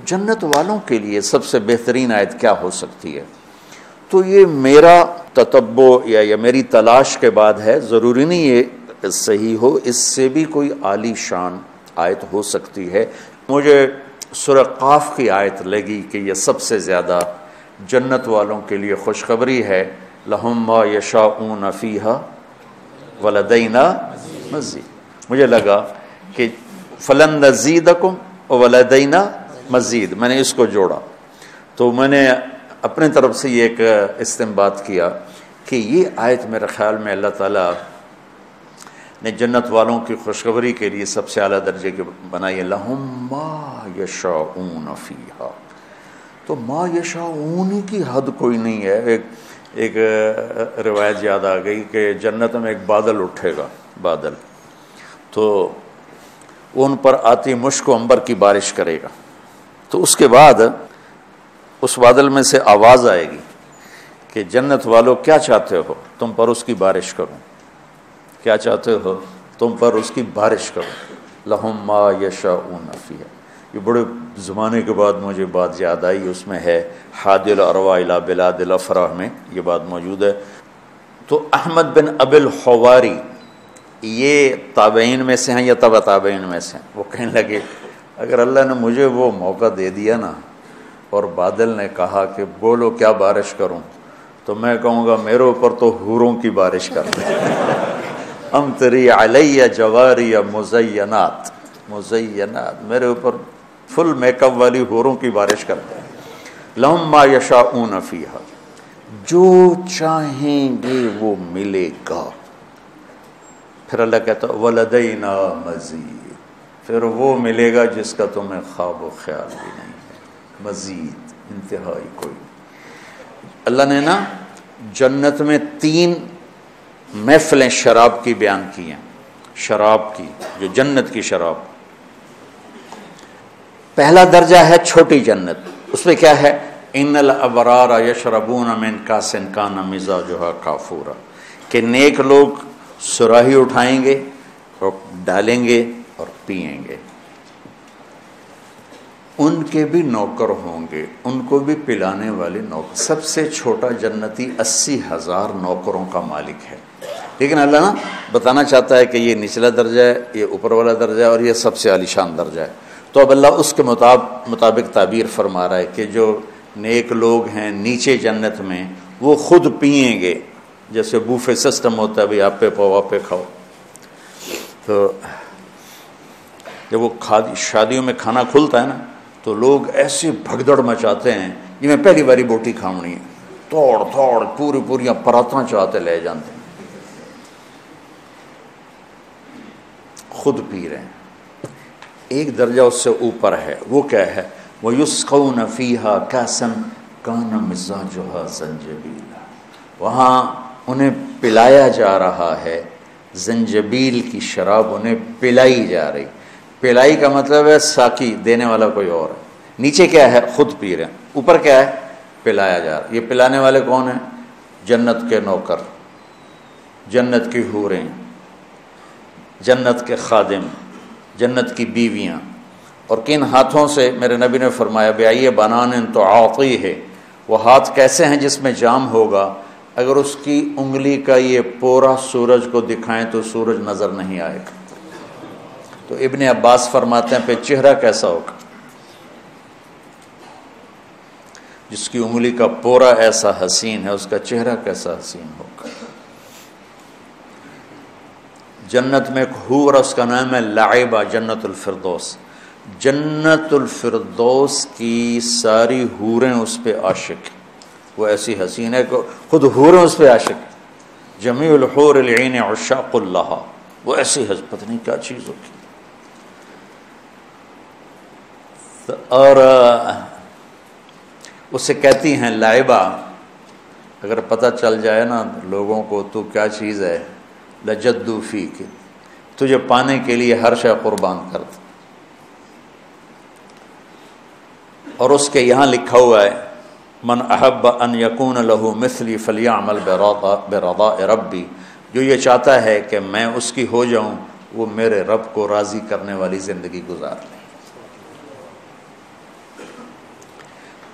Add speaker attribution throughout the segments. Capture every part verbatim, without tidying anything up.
Speaker 1: جنت والوں کے لیے سب سے بہترین آیت کیا ہو سکتی ہے؟ تو یہ میرا تتبع یا یا میری تلاش کے بعد ہے، ضروری نہیں یہ صحیح ہو، اس سے بھی کوئی عالی شان آیت ہو سکتی ہے۔ مجھے سورہ قاف کی آیت لگی کہ یہ سب سے زیادہ جنت والوں کے لیے خوشخبری ہے، لَهُم مَّا يَشَاءُونَ فِيهَا وَلَدَيْنَا مَزِيدٌ۔ مجھے لگا کہ فَلَن نَّزِيدَكُمْ وَلَدَيْنَا مزید، میں نے اس کو جوڑا، تو میں نے اپنے طرف سے یہ ایک استنباط کیا کہ یہ آیت میرے خیال میں اللہ تعالیٰ نے جنت والوں کی خوشخبری کے لیے سب سے اعلیٰ درجے کی بنائی ہے، لَهُم مَّا يَشَاءُونَ فِيهَا۔ تو ما یشاءون کی حد کوئی نہیں ہے۔ ایک ایک روایت یاد آ گئی کہ جنت میں ایک بادل اٹھے گا، بادل تو ان پر آتی مشک و عنبر کی بارش کرے گا، تو اس کے بعد اس بادل میں سے آواز آئے گی کہ جنت والو کیا چاہتے ہو، تم پر اس کی بارش کروں، کیا چاہتے ہو تم پر اس کی بارش کروں، لہم ما یشاءون فیہا۔ یہ بڑے زمانے کے بعد مجھے بات یاد آئی، اس میں ہے حادی الارواح الی بلاد الافراح میں یہ بات موجود ہے۔ تو احمد بن ابی الحواری یہ تابعین میں سے ہیں یا تبع تابعین میں سے ہیں، وہ کہنے لگے اگر اللہ نے مجھے وہ موقع دے دیا نا اور بادل نے کہا کہ بولو کیا بارش کروں، تو میں کہوں گا میرے اوپر تو حوروں کی بارش کر دیں، امطری علی جواری مزینات، مزینات میرے اوپر فل میک اپ والی حوروں کی بارش کر دیں، لہم ما یشاءون فیہا، جو چاہیں گے وہ ملے گا۔ پھر اللہ کہتا ہے ولدینا مزید، پھر وہ ملے گا جس کا تمہیں خواب و خیال بھی نہیں ہے، مزید انتہائی کوئی۔ اللہ نے نا جنت میں تین محفلیں شراب کی بیان کی ہیں، شراب کی، جو جنت کی شراب۔ پہلا درجہ ہے چھوٹی جنت، اس میں کیا ہے، ان الابرار یشربون من کاس کان مزاجھا کافورا، کہ نیک لوگ صراحی اٹھائیں گے اور ڈالیں گے اور پئیں گے، ان کے بھی نوکر ہوں گے، ان کو بھی پلانے والے نوکر۔ سب سے چھوٹا جنتی اسی ہزار نوکروں کا مالک ہے، لیکن اللہ نا بتانا چاہتا ہے کہ یہ نچلا درجہ ہے، یہ اوپر والا درجہ ہے، اور یہ سب سے عالی شان درجہ ہے۔ تو اب اللہ اس کے مطابق تعبیر فرما رہا ہے کہ جو نیک لوگ ہیں نیچے جنت میں وہ خود پئیں گے، جیسے بوفے سسٹم ہوتا ہے، بھائی آپ پہ پاؤ آپ پہ کھاؤ۔ تو جب وہ شادیوں میں کھانا کھلتا ہے نا تو لوگ ایسے بھگدڑ مچاتے ہیں، یہ میں پہلی باری بوٹی کھاؤنی ہے، توڑ توڑ پوری پوریاں پراتاں چاہتے لے جاتے ہیں، خود پی رہے ہیں۔ ایک درجہ اس سے اوپر ہے، وہ کیا ہے، وَيُسْقَوْنَ فِيهَا كَأْسًا كَانَ مِزَاجُهَا زَنجَبِيلًا، وہاں انہیں پلایا جا رہا ہے زنجبیل کی شراب، انہیں پلائی جا رہی۔ پلائی کا مطلب ہے ساقی دینے والا کوئی اور ہے، نیچے کیا ہے خود پی رہے ہیں، اوپر کیا ہے پلایا جا رہا۔ یہ پلانے والے کون ہیں؟ جنت کے نوکر، جنت کی حوریں، جنت کے خادم، جنت کی بیویاں۔ اور کن ہاتھوں سے؟ میرے نبی نے فرمایا بِأَيِّ بَنَانٍ تُعَاطِيهِ، وہ ہاتھ کیسے ہیں جس میں جام ہوگا، اگر اس کی انگلی کا یہ پورا سورج کو دکھائیں تو سورج نظر نہیں آئے گا۔ تو ابن عباس فرماتے ہیں پہ چہرہ کیسا ہوگا، جس کی انگلی کا پورا ایسا حسین ہے اس کا چہرہ کیسا حسین ہوگا۔ جنت میں ایک حور، اس کا نام ہے لعبہ، جنت الفردوس۔ جنت الفردوس کی ساری حوریں اس پہ عاشق، وہ ایسی حسین ہے کہ خود حوریں اس پہ عاشق، جمیع الحور العین عشاق اللہ، وہ ایسی حس پتہ نہیں کیا چیز ہوگی۔ اور اسے کہتی ہیں لعبہ، اگر پتہ چل جائے نا لوگوں کو تو کیا چیز ہے، لجدو فیک، تجھے پانے کے لیے ہر شے قربان کر دے۔ اور اس کے یہاں لکھا ہوا ہے من احب ان یکون له مثلی فلیعمل برضاء ربی، جو یہ چاہتا ہے کہ میں اس کی ہو جاؤں وہ میرے رب کو راضی کرنے والی زندگی گزار لے۔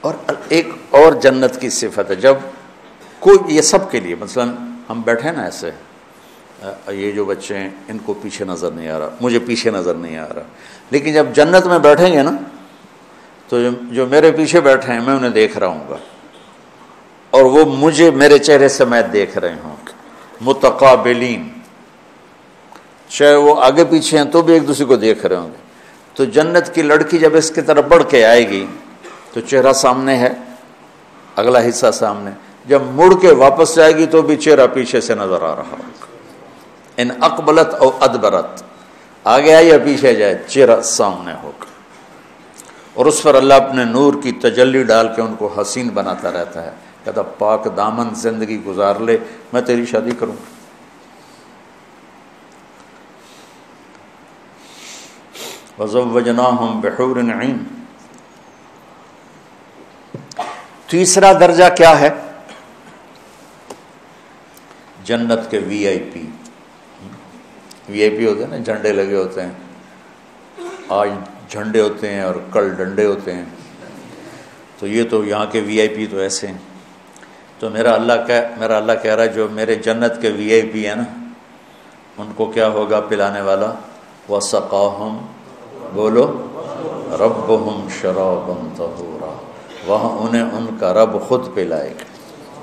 Speaker 1: اور ایک اور جنت کی صفت ہے، جب کوئی، یہ سب کے لیے، مثلا ہم بیٹھے نا ایسے، یہ جو بچے ہیں ان کو پیچھے نظر نہیں آ رہا، مجھے پیچھے نظر نہیں آ رہا، لیکن جب جنت میں بیٹھیں گے نا تو جو میرے پیچھے بیٹھے ہیں میں انہیں دیکھ رہا ہوں گا اور وہ مجھے میرے چہرے سے میں دیکھ رہے ہوں، متقابلین، چاہے وہ آگے پیچھے ہیں تو بھی ایک دوسرے کو دیکھ رہے ہوں گے۔ تو جنت کی لڑکی جب اس کی طرف بڑھ کے آئے گی تو چہرہ سامنے ہے، اگلا حصہ سامنے، جب مڑ کے واپس جائے گی تو بھی چہرہ پیچھے سے نظر آ رہا ہوگا، ان اقبلت او ادبرت، آگے آئے یا پیچھے جائے چہرہ سامنے ہوگا، اور اس پر اللہ اپنے نور کی تجلی ڈال کے ان کو حسین بناتا رہتا ہے، کہتا پاک دامن زندگی گزار لے، میں تیری شادی کروں گا۔ وَزَوَّجْنَاهُمْ بِحُورٍ عِينٍ۔ تیسرا درجہ کیا ہے؟ جنت کے وی آئی پی، وی آئی پی ہوتے ہیں نا، جھنڈے لگے ہوتے ہیں، آج جھنڈے ہوتے ہیں اور کل ڈنڈے ہوتے ہیں، تو یہ تو یہاں کے وی آئی پی تو ایسے ہیں۔ تو میرا اللہ کا میرا اللہ کہہ رہا ہے جو میرے جنت کے وی آئی پی ہیں نا، ان کو کیا ہوگا پلانے والا؟ وَسَقَاهُمْ، بولو، رَبُّهُمْ شَرَابًا طَهُورًا، وہاں انہیں ان کا رب خود پلائے گا۔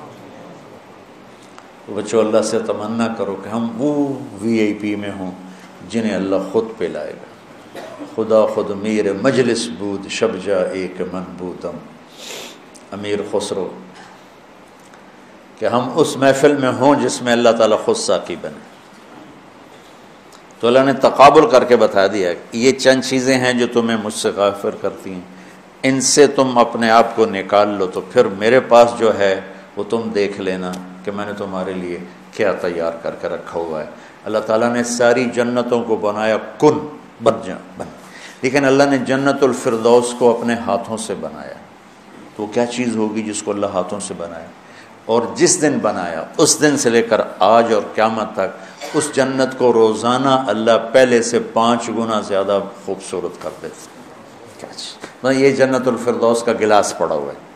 Speaker 1: تو بچوں اللہ سے تمنا کرو کہ ہم وہ وی آئی پی میں ہوں جنہیں اللہ خود پلائے گا۔ خدا خود میر مجلس بود، شب جا ایک من بودم، امیر خسرو، کہ ہم اس محفل میں ہوں جس میں اللہ تعالیٰ خود ساقی بنے۔ تو اللہ نے تقابل کر کے بتا دیا کہ یہ چند چیزیں ہیں جو تمہیں مجھ سے غافر کرتی ہیں، ان سے تم اپنے آپ کو نکال لو تو پھر میرے پاس جو ہے وہ تم دیکھ لینا کہ میں نے تمہارے لیے کیا تیار کر کے رکھا ہوا ہے۔ اللہ تعالیٰ نے ساری جنتوں کو بنایا کن، بن جا بن، لیکن اللہ نے جنت الفردوس کو اپنے ہاتھوں سے بنایا۔ تو کیا چیز ہوگی جس کو اللہ ہاتھوں سے بنایا؟ اور جس دن بنایا اس دن سے لے کر آج اور قیامت تک اس جنت کو روزانہ اللہ پہلے سے پانچ گنا زیادہ خوبصورت کر دیتے۔ کیا چیز؟ یہ جنت الفردوس کا گلاس پڑا ہوا ہے،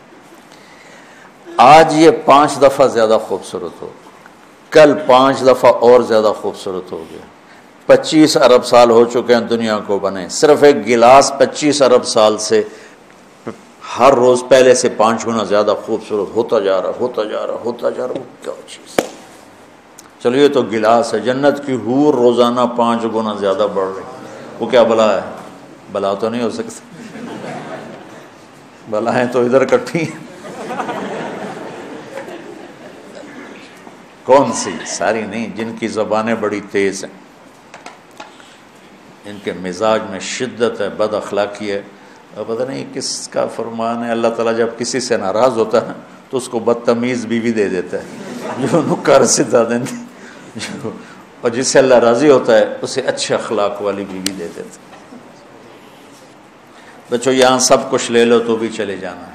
Speaker 1: آج یہ پانچ دفعہ زیادہ خوبصورت ہو، کل پانچ دفعہ اور زیادہ خوبصورت ہو گیا۔ پچیس ارب سال ہو چکے ہیں دنیا کو بنے، صرف ایک گلاس پچیس ارب سال سے ہر روز پہلے سے پانچ گنا زیادہ خوبصورت ہوتا جا رہا ہوتا جا رہا ہوتا جا رہا۔ وہ کیا چیز ہے؟ چلو یہ تو گلاس ہے، جنت کی حور روزانہ پانچ گنا زیادہ بڑھ رہی، وہ کیا بلا ہے؟ بلا تو نہیں ہو سکتی، بلائیں تو ادھر اکٹھی ہیں۔ کون سی؟ ساری نہیں، جن کی زبانیں بڑی تیز ہیں، ان کے مزاج میں شدت ہے، بد اخلاقی ہے، اور پتہ نہیں کس کا فرمان ہے، اللہ تعالیٰ جب کسی سے ناراض ہوتا ہے تو اس کو بدتمیز بیوی دے دیتا ہے جو نکار سدھا دیتی، اور جس سے اللہ راضی ہوتا ہے اسے اچھے اخلاق والی بیوی دے دیتا ہے۔ بچوں یہاں سب کچھ لے لو تو بھی چلے جانا ہے،